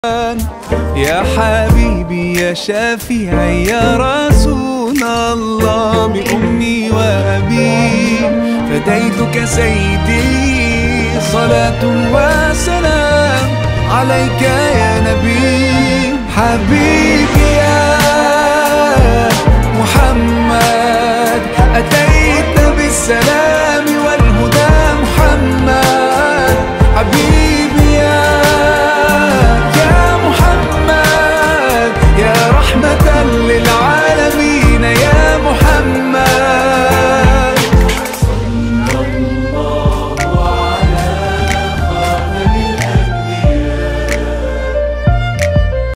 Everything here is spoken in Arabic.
يا حبيبي يا شفيعي يا رسول الله، بأمي وأبي فديتك سيدي، صلاة وسلام عليك يا نبي. حبيبي يا